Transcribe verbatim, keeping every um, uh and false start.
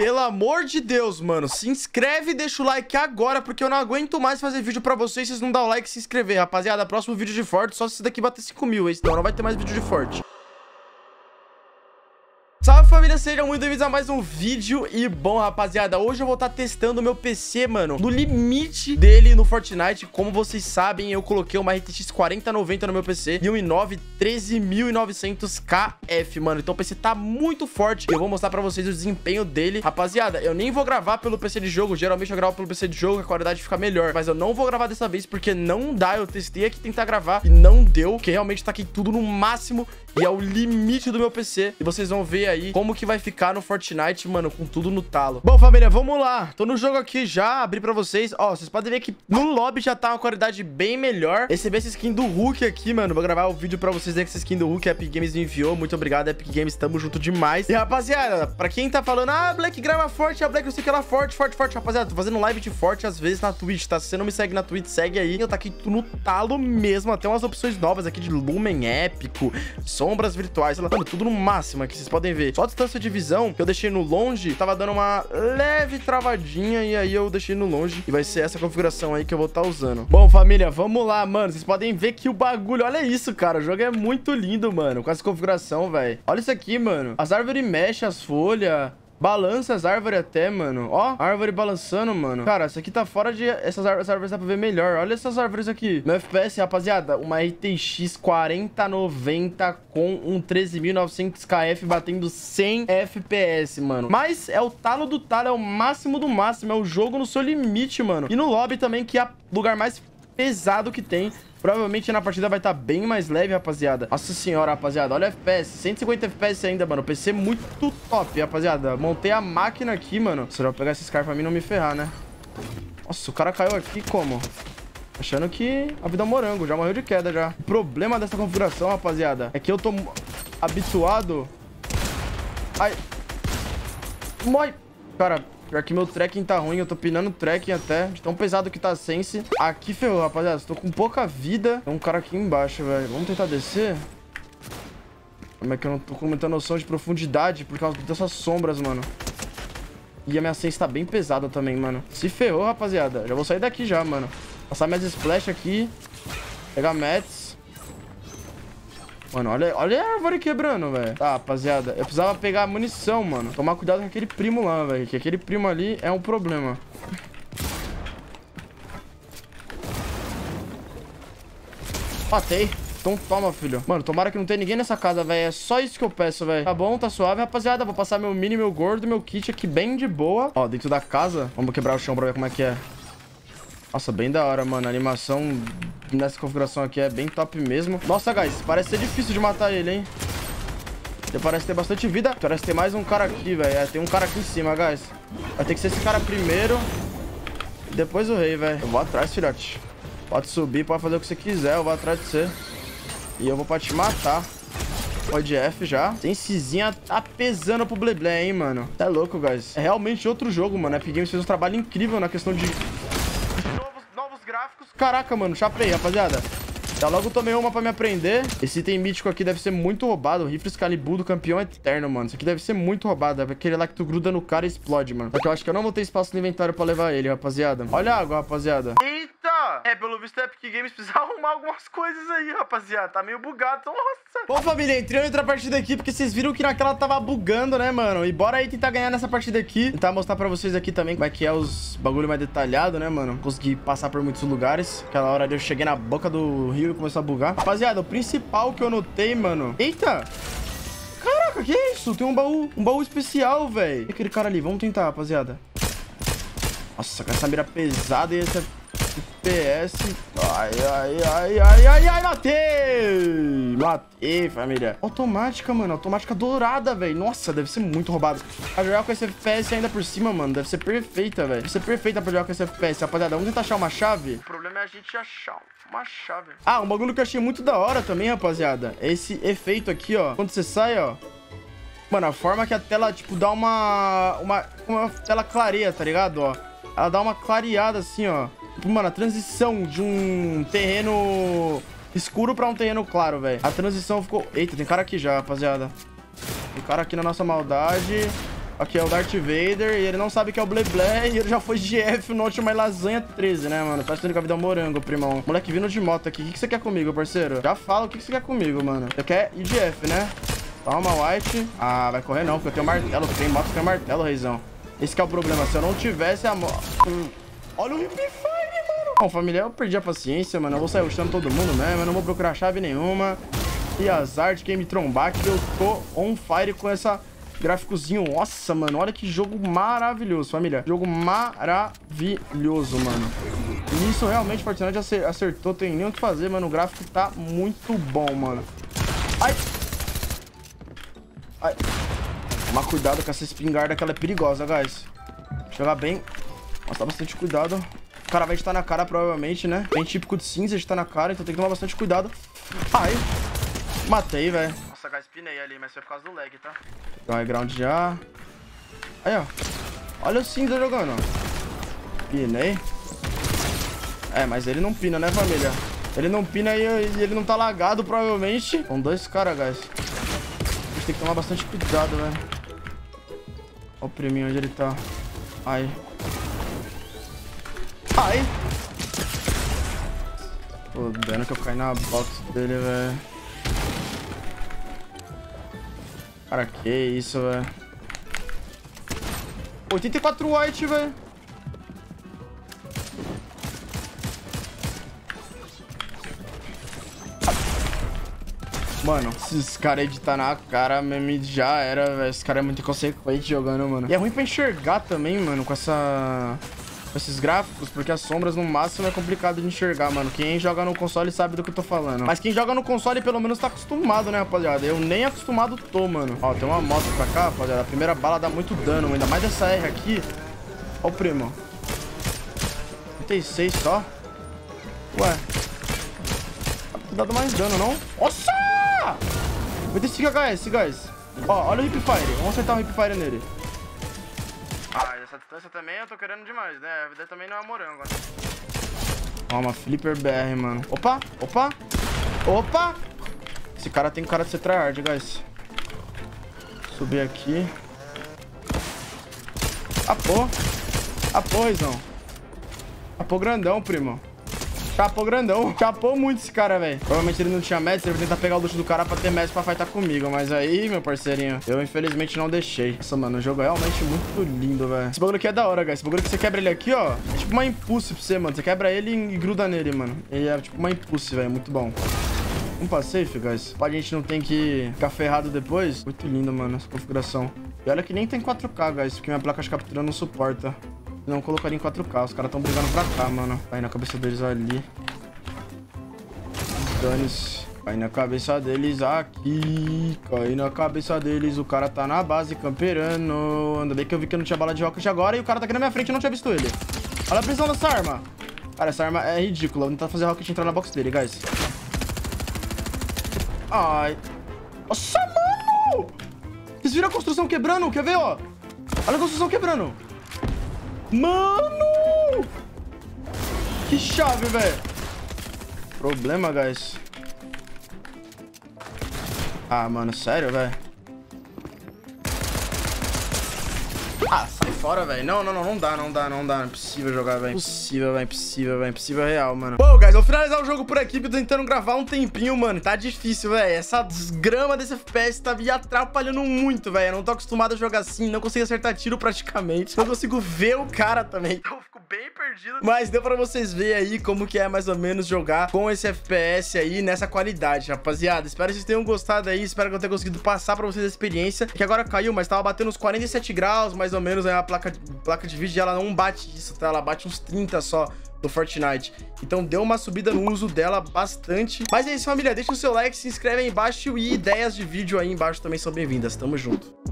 Pelo amor de Deus, mano, se inscreve e deixa o like agora, porque eu não aguento mais fazer vídeo pra vocês, vocês não dão o like e se inscrever, rapaziada. Próximo vídeo de Forte, só se esse daqui bater cinco mil, hein? Senão não vai ter mais vídeo de Forte. Salve, família, sejam muito bem-vindos a mais um vídeo. E bom, rapaziada, hoje eu vou estar testando o meu P C, mano, no limite dele no Fortnite. Como vocês sabem, eu coloquei uma R T X quarenta noventa no meu P C e um i nove treze mil e novecentos K F, mano. Então o P C tá muito forte e eu vou mostrar pra vocês o desempenho dele. Rapaziada, eu nem vou gravar pelo P C de jogo. Geralmente eu gravo pelo P C de jogo, a qualidade fica melhor, mas eu não vou gravar dessa vez porque não dá. Eu testei aqui tentar gravar e não deu, porque realmente tá aqui tudo no máximo e é o limite do meu P C. E vocês vão ver aí como que vai ficar no Fortnite, mano, com tudo no talo. Bom, família, vamos lá. Tô no jogo aqui já, abri pra vocês. Ó, vocês podem ver que no lobby já tá uma qualidade bem melhor. Recebi essa skin do Hulk aqui, mano. Vou gravar o vídeo pra vocês aí que essa skin do Hulk a Epic Games me enviou. Muito obrigado, Epic Games. Tamo junto demais. E, rapaziada, pra quem tá falando, ah, Black grava forte, a Black eu sei que ela é forte, forte, forte. Rapaziada, tô fazendo live de forte às vezes na Twitch, tá? Se você não me segue na Twitch, segue aí. Eu tá aqui no talo mesmo. Até umas opções novas aqui de Lumen épico, sombras virtuais. Mano, tudo no máximo aqui, vocês podem ver. Só a distância de visão, que eu deixei no longe, tava dando uma leve travadinha, e aí eu deixei no longe. E vai ser essa configuração aí que eu vou estar usando. Bom, família, vamos lá, mano. Vocês podem ver que o bagulho... Olha isso, cara. O jogo é muito lindo, mano, com essa configuração, velho. Olha isso aqui, mano. As árvores mexem, as folhas... Balança as árvores até, mano. Ó, árvore balançando, mano. Cara, isso aqui tá fora de... Essas árvores, essas árvores dá pra ver melhor. Olha essas árvores aqui. Meu F P S, rapaziada, uma R T X quarenta noventa com um treze mil e novecentos K F batendo cem F P S, mano. Mas é o talo do talo, é o máximo do máximo. É o jogo no seu limite, mano. E no lobby também, que é o lugar mais pesado que tem. Provavelmente na partida vai estar bem mais leve, rapaziada. Nossa senhora, rapaziada. Olha o F P S. cento e cinquenta F P S ainda, mano. O P C muito top, rapaziada. Montei a máquina aqui, mano. Será que eu vou pegar esses caras pra mim não me ferrar, né? Nossa, o cara caiu aqui como? Achando que a vida é um morango. Já morreu de queda, já. O problema dessa configuração, rapaziada, é que eu tô habituado... Ai. Morre. Cara... Pior que meu tracking tá ruim, eu tô pinando tracking até, de tão pesado que tá a sense. Aqui ferrou, rapaziada, tô com pouca vida. Tem um cara aqui embaixo, velho. Vamos tentar descer? Como é que eu não tô com muita noção de profundidade por causa dessas sombras, mano. E a minha sense tá bem pesada também, mano. Se ferrou, rapaziada. Já vou sair daqui já, mano. Passar minhas splash aqui. Pegar mats. Mano, olha, olha a árvore quebrando, velho. Tá, rapaziada. Eu precisava pegar munição, mano. Tomar cuidado com aquele primo lá, velho. Que aquele primo ali é um problema. Matei. Então toma, filho. Mano, tomara que não tenha ninguém nessa casa, velho. É só isso que eu peço, velho. Tá bom, tá suave, rapaziada. Vou passar meu mini, meu gordo, meu kit aqui bem de boa. Ó, dentro da casa. Vamos quebrar o chão pra ver como é que é. Nossa, bem da hora, mano. A animação nessa configuração aqui é bem top mesmo. Nossa, guys, parece ser difícil de matar ele, hein? Ele parece ter bastante vida. Parece ter mais um cara aqui, velho. É, tem um cara aqui em cima, guys. Vai ter que ser esse cara primeiro. E depois o rei, velho. Eu vou atrás, filhote. Pode subir, pode fazer o que você quiser. Eu vou atrás de você. E eu vou pra te matar. Pode F já. Sensezinha tá pesando pro Bleblé, hein, mano. Tá louco, guys. É realmente outro jogo, mano. A Epic Games fez um trabalho incrível na questão de... gráficos. Caraca, mano, chaprei, rapaziada. Já logo tomei uma pra me aprender. Esse item mítico aqui deve ser muito roubado. O rifle Excalibur do campeão eterno, mano. Isso aqui deve ser muito roubado. É aquele lá que tu gruda no cara e explode, mano. Porque eu acho que eu não vou ter espaço no inventário pra levar ele, rapaziada. Olha a água, rapaziada. Eita! É, pelo visto a Epic Games precisa arrumar algumas coisas aí, rapaziada. Tá meio bugado. Nossa. Bom, família, entrei em outra partida aqui porque vocês viram que naquela tava bugando, né, mano? E bora aí tentar ganhar nessa partida aqui. Tentar mostrar pra vocês aqui também como é que é os bagulho mais detalhado, né, mano? Consegui passar por muitos lugares. Aquela hora eu cheguei na boca do rio e começou a bugar. Rapaziada, o principal que eu notei, mano... Eita! Caraca, que é isso? Tem um baú, um baú especial, velho. E aquele cara ali? Vamos tentar, rapaziada. Nossa, com essa mira pesada e esse F P S... Ai, ai, ai, ai, ai, ai, matei! Matei, família. Automática, mano. Automática dourada, velho. Nossa, deve ser muito roubado. A jogar com esse F P S ainda por cima, mano. Deve ser perfeita, velho. Deve ser perfeita pra jogar com esse F P S. Rapaziada, vamos tentar achar uma chave? O problema é a gente achar uma chave. Ah, um bagulho que eu achei muito da hora também, rapaziada. É esse efeito aqui, ó. Quando você sai, ó. Mano, a forma que a tela, tipo, dá uma... Uma, uma tela clareia, tá ligado, ó? Ela dá uma clareada assim, ó. Mano, a transição de um terreno escuro pra um terreno claro, velho. A transição ficou... Eita, tem cara aqui já, rapaziada. Tem cara aqui na nossa maldade. Aqui é o Darth Vader e ele não sabe que é o Ble Ble e ele já foi de F no último lasanha treze, né, mano? Tá achando que a vida é um morango, primão. Moleque vindo de moto aqui. O que, que você quer comigo, parceiro? Já fala o que, que você quer comigo, mano. Você quer ir de F, né? Toma, White. Ah, vai correr não, porque eu tenho martelo. Tem moto que tem martelo, reizão. Esse que é o problema. Se eu não tivesse a moto... Hum. Olha o Hip Fire, mano. Bom, família, eu perdi a paciência, mano. Eu vou sair rushando todo mundo mesmo. Eu não vou procurar chave nenhuma. E azar de quem me trombar, que eu tô on fire com essa... gráficozinho. Nossa, mano, olha que jogo maravilhoso, família. Jogo maravilhoso, mano. E isso realmente, Fortnite acertou. Tem nem o que fazer, mano. O gráfico tá muito bom, mano. Ai. Ai. Toma cuidado com essa espingarda, que ela é perigosa, guys. Jogar bem. Mas tá bastante cuidado. O cara vai estar na cara, provavelmente, né? Tem típico de cinza de estar na cara, então tem que tomar bastante cuidado. Ai. Matei, velho. Nossa, guys, pinei ali, mas foi por causa do lag, tá? Então, high ground já. Aí, ó. Olha o cinza jogando. Pinei. É, mas ele não pina, né, família? Ele não pina e ele não tá lagado, provavelmente. São dois caras, guys. A gente tem que tomar bastante cuidado, velho. Olha o priminho onde ele tá. Ai. Ai. Pô, dano que eu caí na box dele, velho. Cara, que isso, velho. oitenta e quatro white, velho. Mano, esses caras editar na cara mesmo já era, velho. Esse cara é muito inconsequente jogando, mano. E é ruim pra enxergar também, mano, com essa... com esses gráficos, porque as sombras no máximo é complicado de enxergar, mano. Quem joga no console sabe do que eu tô falando. Mas quem joga no console pelo menos tá acostumado, né, rapaziada? Eu nem acostumado tô, mano. Ó, tem uma moto pra cá, rapaziada. A primeira bala dá muito dano, ainda mais dessa R aqui. Ó o primo. trinta e seis só. Ué. Tá dando mais dano, não? Nossa! vinte e cinco H S, guys. Ó, olha o Hip Fire. Vamos acertar o Hip Fire nele. Ah, essa distância também eu tô querendo demais, né? A vida também não é morango, né? Toma, Flipper B R, mano. Opa, opa, opa. Esse cara tem cara de ser tryhard, guys. Subir aqui. Apô. Apô, Reizão. Apô grandão, primo. Chapou grandão. Chapou muito esse cara, velho. Provavelmente ele não tinha match. Ele vai tentar pegar o luxo do cara pra ter match pra fightar comigo. Mas aí, meu parceirinho, eu infelizmente não deixei. Nossa, mano, o jogo é realmente muito lindo, velho. Esse bagulho aqui é da hora, guys. Esse bagulho que você quebra ele aqui, ó. É tipo uma impulse pra você, mano. Você quebra ele e gruda nele, mano. Ele é tipo uma impulse, velho. Muito bom. Vamos pra safe, guys. Pra gente não tem que ficar ferrado depois. Muito lindo, mano, essa configuração. E olha que nem tem quatro K, guys. Porque minha placa de captura não suporta. Não colocaria em quatro K. Os caras estão brigando pra cá, mano. Vai na cabeça deles ali. Dane-se. Cai na cabeça deles aqui. Cai na cabeça deles. O cara tá na base camperando. Ainda bem que eu vi que eu não tinha bala de rocket agora. E o cara tá aqui na minha frente e eu não tinha visto ele. Olha a prisão dessa arma. Cara, essa arma é ridícula. Vou tentar fazer rocket entrar na box dele, guys. Ai. Nossa, mano! Vocês viram a construção quebrando? Quer ver, ó? Olha a construção quebrando. Mano! Que chave, velho. Problema, guys. Ah, mano, sério, velho? Ah, sai fora, velho. Não, não, não, não dá, não dá, não dá. Não é possível jogar, velho. Impossível, velho. Impossível, velho. Impossível real, mano. Bom, guys, vou finalizar o jogo por aqui, porque eu tô tentando gravar um tempinho, mano. Tá difícil, velho. Essa desgrama desse F P S tá me atrapalhando muito, velho. Eu não tô acostumado a jogar assim. Não consigo acertar tiro praticamente. Não consigo ver o cara também. Então eu fico bem perdido. Mas deu pra vocês verem aí como que é mais ou menos jogar com esse F P S aí nessa qualidade, rapaziada. Espero que vocês tenham gostado aí. Espero que eu tenha conseguido passar pra vocês a experiência. Que agora caiu, mas tava batendo uns quarenta e sete graus, mais ou menos, aí a placa, placa de vídeo, ela não bate isso, tá? Ela bate uns trinta só do Fortnite. Então deu uma subida no uso dela bastante. Mas é isso, família. Deixa o seu like, se inscreve aí embaixo e ideias de vídeo aí embaixo também são bem-vindas. Tamo junto.